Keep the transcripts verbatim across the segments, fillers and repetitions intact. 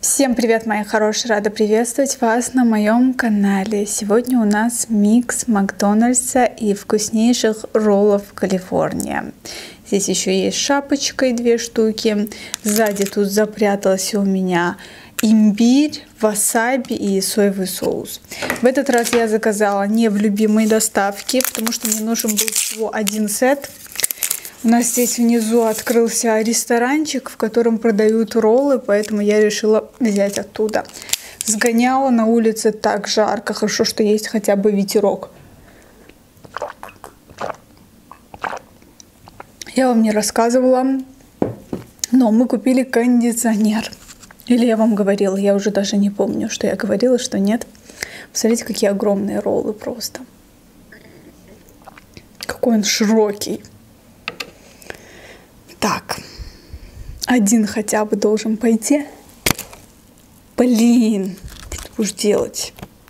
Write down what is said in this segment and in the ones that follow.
Всем привет, мои хорошие! Рада приветствовать вас на моем канале. Сегодня у нас микс Макдональдса и вкуснейших роллов Калифорния. Здесь еще есть шапочкой две штуки. Сзади тут запрятался у меня имбирь, васаби и соевый соус. В этот раз я заказала не в любимой доставке, потому что мне нужен был всего один сет. У нас здесь внизу открылся ресторанчик, в котором продают роллы, поэтому я решила взять оттуда. Сгоняла, на улице так жарко, хорошо, что есть хотя бы ветерок. Я вам не рассказывала, но мы купили кондиционер. Или я вам говорила, я уже даже не помню, что я говорила, что нет. Посмотрите, какие огромные роллы просто. Какой он широкий. Так, один хотя бы должен пойти. Блин, что ты будешь делать?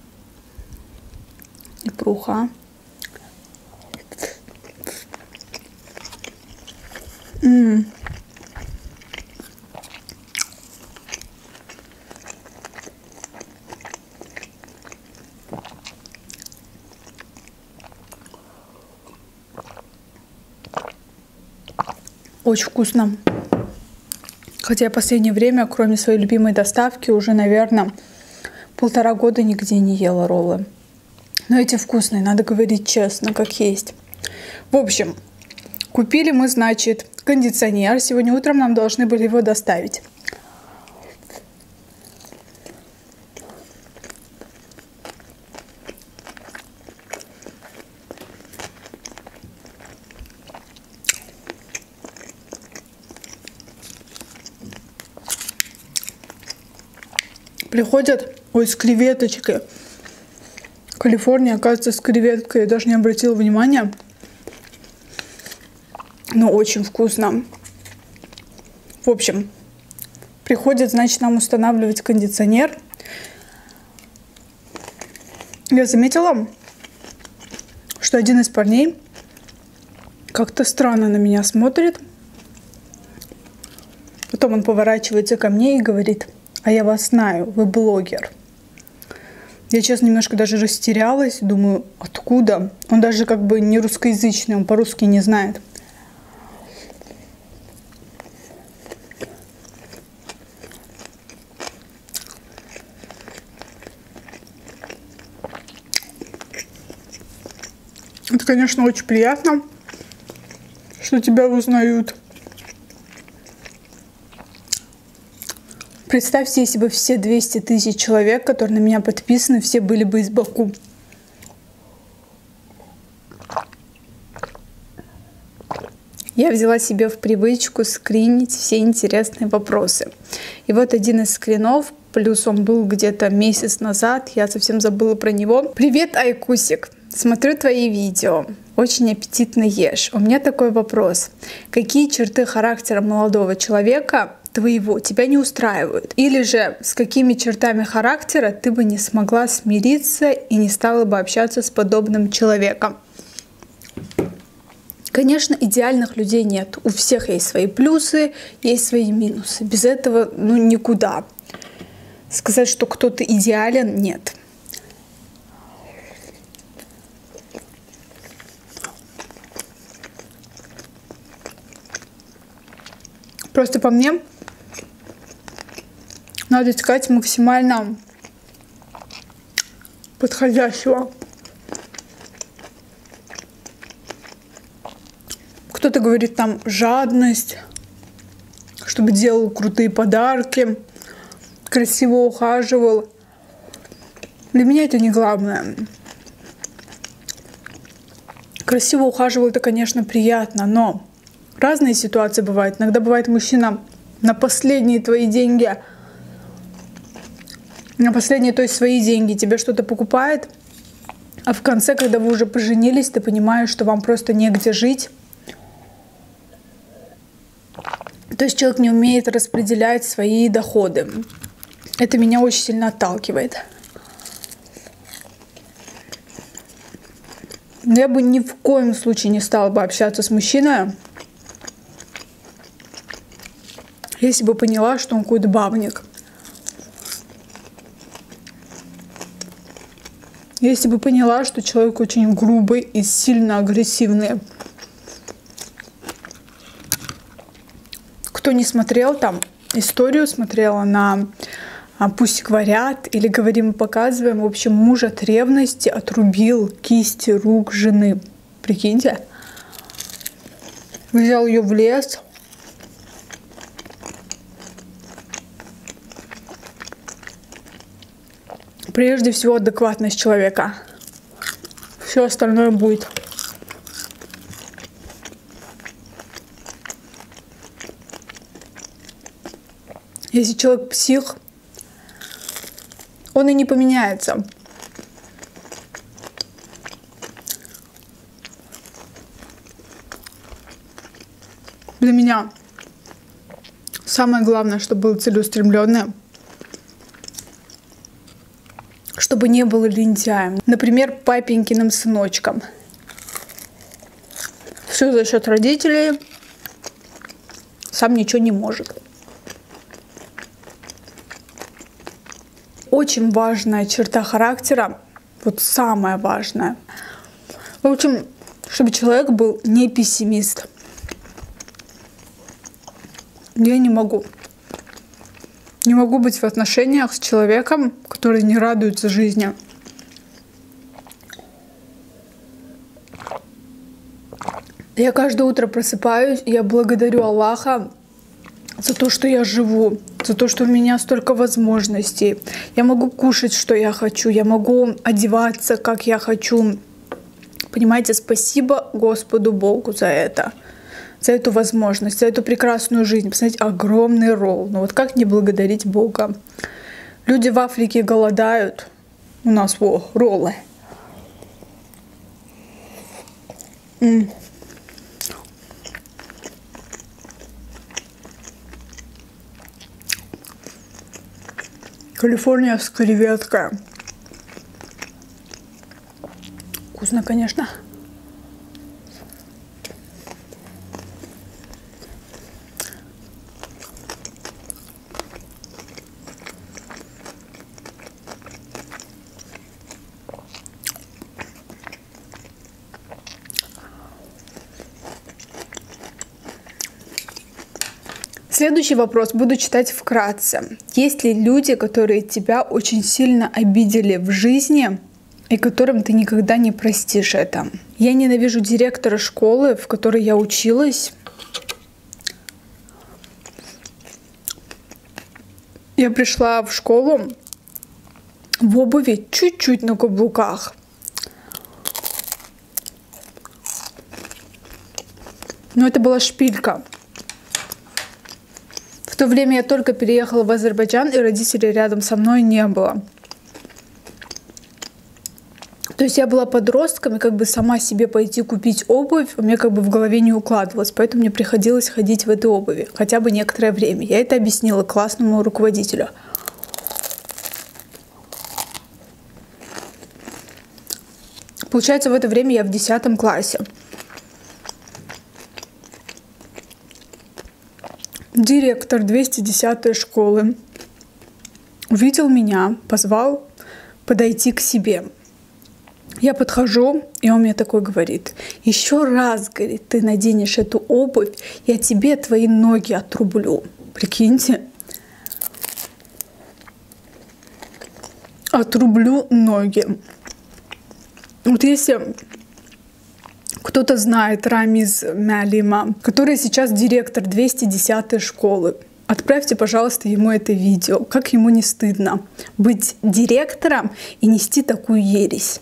И пруха. М-м. Очень вкусно. Хотя я в последнее время, кроме своей любимой доставки, уже, наверное, полтора года нигде не ела роллы. Но эти вкусные, надо говорить честно, как есть. В общем, купили мы, значит, кондиционер. Сегодня утром нам должны были его доставить. Приходят, ой, с креветочкой. Калифорния, оказывается, с креветкой. Я даже не обратила внимания. Но очень вкусно. В общем, приходят, значит, нам устанавливать кондиционер. Я заметила, что один из парней как-то странно на меня смотрит. Потом он поворачивается ко мне и говорит: а я вас знаю, вы блогер. Я, честно, немножко даже растерялась. Думаю, откуда? Он даже как бы не русскоязычный, он по-русски не знает. Это, конечно, очень приятно, что тебя узнают. Представьте, если бы все двести тысяч человек, которые на меня подписаны, все были бы из Баку. Я взяла себе в привычку скринить все интересные вопросы. И вот один из скринов, плюс он был где-то месяц назад, я совсем забыла про него. Привет, Айкусик! Смотрю твои видео. Очень аппетитно ешь. У меня такой вопрос. Какие черты характера молодого человека твоего тебя не устраивают? Или же с какими чертами характера ты бы не смогла смириться и не стала бы общаться с подобным человеком? Конечно, идеальных людей нет. У всех есть свои плюсы, есть свои минусы. Без этого ну никуда. Сказать, что кто-то идеален, нет. Просто по мне надо искать максимально подходящего. Кто-то говорит там жадность, чтобы делал крутые подарки, красиво ухаживал. Для меня это не главное. Красиво ухаживал — это, конечно, приятно, но разные ситуации бывают. Иногда бывает, мужчина на последние твои деньги, на последние, то есть свои деньги, тебе что-то покупает, а в конце, когда вы уже поженились, ты понимаешь, что вам просто негде жить. То есть человек не умеет распределять свои доходы. Это меня очень сильно отталкивает. Я бы ни в коем случае не стала бы общаться с мужчиной, если бы поняла, что он какой-то бабник. Если бы поняла, что человек очень грубый и сильно агрессивный. Кто не смотрел там историю, смотрела на «Пусть говорят» или «Говорим и показываем», в общем, муж от ревности отрубил кисти рук жены. Прикиньте. Взял ее в лес. Прежде всего адекватность человека. Все остальное будет. Если человек псих, он и не поменяется. Для меня самое главное, чтобы был целеустремленный, чтобы не был лентяем. Например, папенькиным сыночком. Все за счет родителей, сам ничего не может. Очень важная черта характера, вот самая важная. В общем, чтобы человек был не пессимист. Я не могу. Не могу быть в отношениях с человеком, который не радуется жизни. Я каждое утро просыпаюсь, и я благодарю Аллаха за то, что я живу, за то, что у меня столько возможностей. Я могу кушать, что я хочу, я могу одеваться, как я хочу. Понимаете, спасибо Господу Богу за это, за эту возможность, за эту прекрасную жизнь. Посмотрите, огромный ролл. Ну вот как не благодарить Бога? Люди в Африке голодают. У нас, во, роллы. М. Калифорнийская креветка. Вкусно, конечно. Следующий вопрос буду читать вкратце. Есть ли люди, которые тебя очень сильно обидели в жизни и которым ты никогда не простишь это? Я ненавижу директора школы, в которой я училась. Я пришла в школу в обуви чуть-чуть на каблуках. Но это была шпилька. В то время я только переехала в Азербайджан, и родителей рядом со мной не было. То есть я была подростком, и как бы сама себе пойти купить обувь, у меня как бы в голове не укладывалось, поэтому мне приходилось ходить в этой обуви хотя бы некоторое время. Я это объяснила классному руководителю. Получается, в это время я в десятом классе. Директор двести десятой школы увидел меня, позвал подойти к себе. Я подхожу, и он мне такой говорит: еще раз, говорит, ты наденешь эту обувь, я тебе твои ноги отрублю. Прикиньте. Отрублю ноги. Вот если кто-то знает Рамиз Мялима, который сейчас директор двести десятой школы, отправьте, пожалуйста, ему это видео. Как ему не стыдно быть директором и нести такую ересь.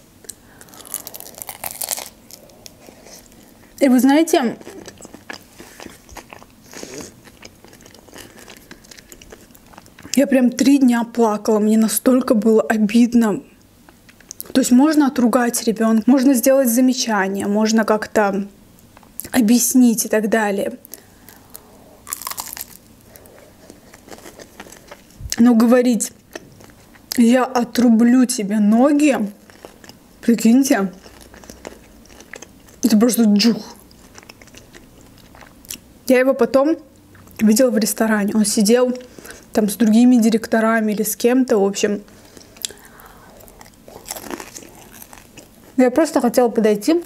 И вы знаете, я прям три дня плакала, мне настолько было обидно. То есть можно отругать ребенка, можно сделать замечание, можно как-то объяснить и так далее. Но говорить: я отрублю тебе ноги, прикиньте, это просто джух. Я его потом видела в ресторане. Он сидел там с другими директорами или с кем-то, в общем. Я просто хотела подойти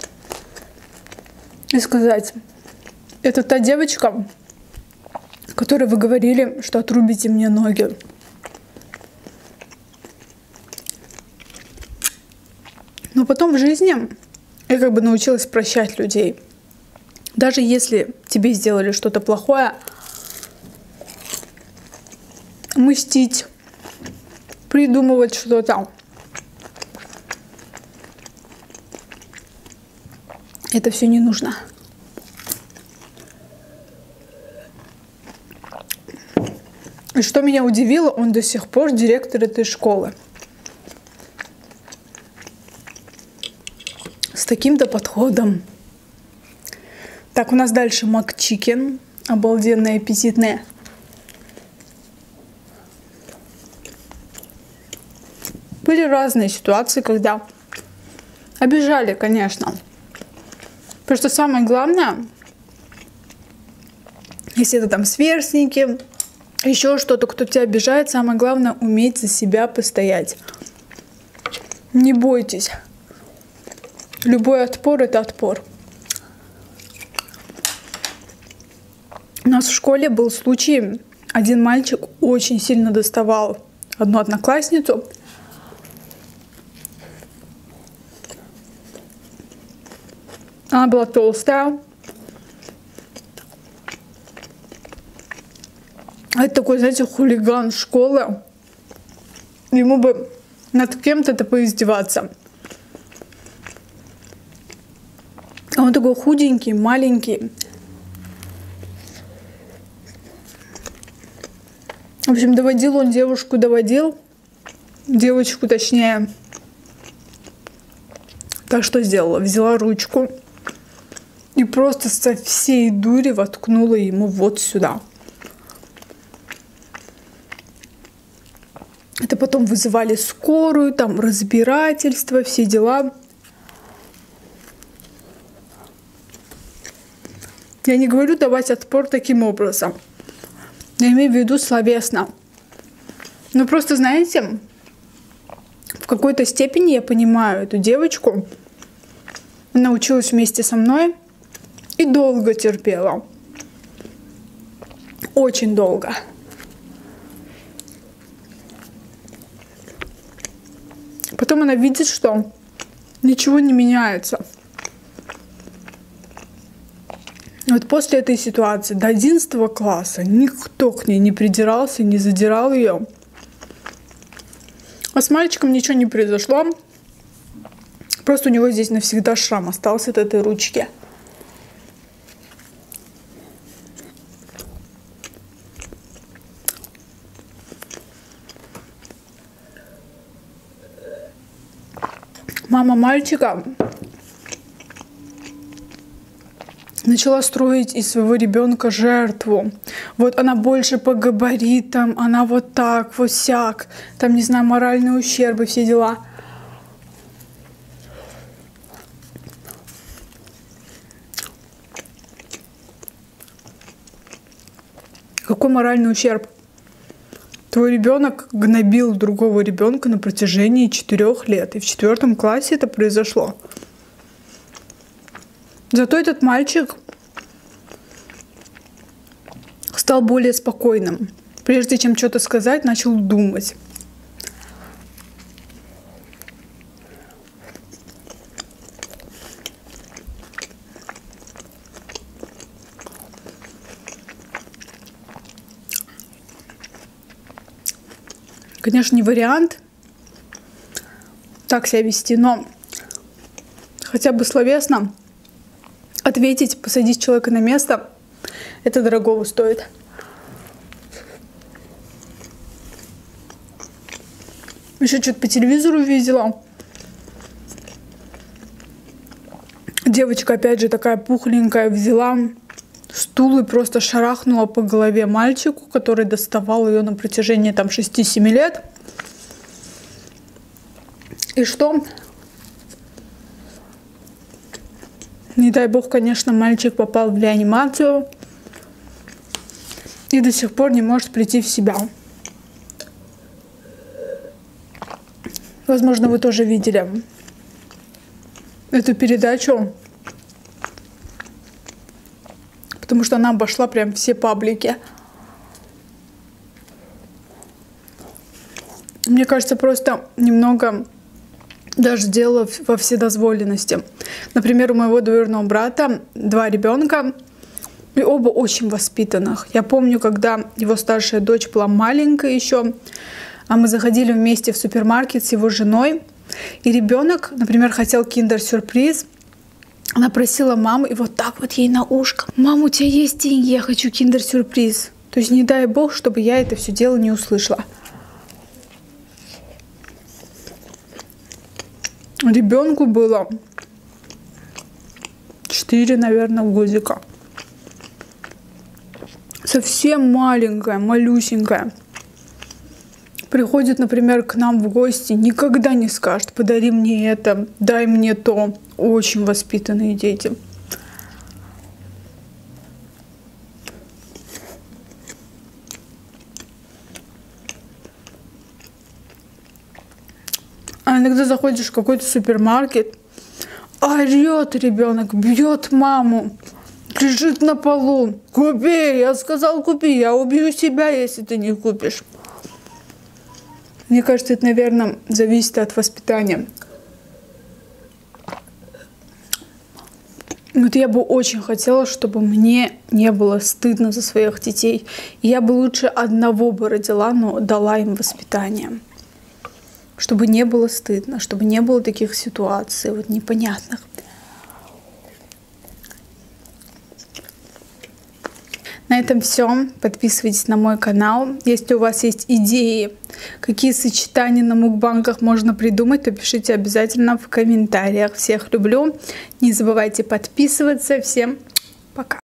и сказать: это та девочка, которой вы говорили, что отрубите мне ноги. Но потом в жизни я как бы научилась прощать людей. Даже если тебе сделали что-то плохое, мстить, придумывать что-то. Это все не нужно. И что меня удивило, он до сих пор директор этой школы. С таким-то подходом. Так, у нас дальше макчикен. Обалденные, аппетитные. Были разные ситуации, когда обижали, конечно. Потому что самое главное, если это там сверстники, еще что-то, кто тебя обижает, самое главное уметь за себя постоять. Не бойтесь. Любой отпор — это отпор. У нас в школе был случай, один мальчик очень сильно доставал одну одноклассницу. Она была толстая. Это такой, знаете, хулиган школы. Ему бы над кем-то это поиздеваться. А он такой худенький, маленький. В общем, доводил он девушку, доводил. Девочку, точнее. Так что сделала? Взяла ручку и просто со всей дури воткнула ему вот сюда. Это потом вызывали скорую, там разбирательство, все дела. Я не говорю давать отпор таким образом. Я имею в виду словесно. Но просто, знаете, в какой-то степени я понимаю эту девочку. Она училась вместе со мной и долго терпела. Очень долго. Потом она видит, что ничего не меняется. Вот после этой ситуации до одиннадцатого класса никто к ней не придирался, не задирал ее. А с мальчиком ничего не произошло. Просто у него здесь навсегда шрам остался от этой ручки. Мама мальчика начала строить из своего ребенка жертву. Вот она больше по габаритам, она вот так, вот сяк, там, не знаю, моральные ущербы, все дела. Какой моральный ущерб? Твой ребенок гнобил другого ребенка на протяжении четырех лет. И в четвертом классе это произошло. Зато этот мальчик стал более спокойным. Прежде чем что-то сказать, начал думать. Конечно, не вариант так себя вести, но хотя бы словесно ответить, посадить человека на место, это дорогого стоит. Еще что-то по телевизору видела. Девочка, опять же, такая пухленькая, взяла стул и просто шарахнула по голове мальчику, который доставал ее на протяжении там шести-семи лет. И что? Не дай бог, конечно, мальчик попал в реанимацию и до сих пор не может прийти в себя. Возможно, вы тоже видели эту передачу, потому что она обошла прям все паблики. Мне кажется, просто немного даже дело во вседозволенности. Например, у моего двоюродного брата два ребенка, и оба очень воспитанных. Я помню, когда его старшая дочь была маленькая еще, а мы заходили вместе в супермаркет с его женой, и ребенок, например, хотел киндер-сюрприз. Она просила маму, и вот так вот ей на ушко: «Мама, у тебя есть деньги, я хочу киндер-сюрприз». То есть не дай бог, чтобы я это все дело не услышала. Ребенку было четыре, наверное, годика. Совсем маленькая, малюсенькая. Приходит, например, к нам в гости, никогда не скажет: «Подари мне это, дай мне то». Очень воспитанные дети. А иногда заходишь в какой-то супермаркет, орет ребенок, бьет маму, лежит на полу: «Купи, я сказал, купи, я убью себя, если ты не купишь». Мне кажется, это, наверное, зависит от воспитания. Вот я бы очень хотела, чтобы мне не было стыдно за своих детей. И я бы лучше одного бы родила, но дала им воспитание. Чтобы не было стыдно, чтобы не было таких ситуаций вот непонятных. На этом все. Подписывайтесь на мой канал. Если у вас есть идеи, какие сочетания на мукбангах можно придумать, то пишите обязательно в комментариях. Всех люблю. Не забывайте подписываться. Всем пока.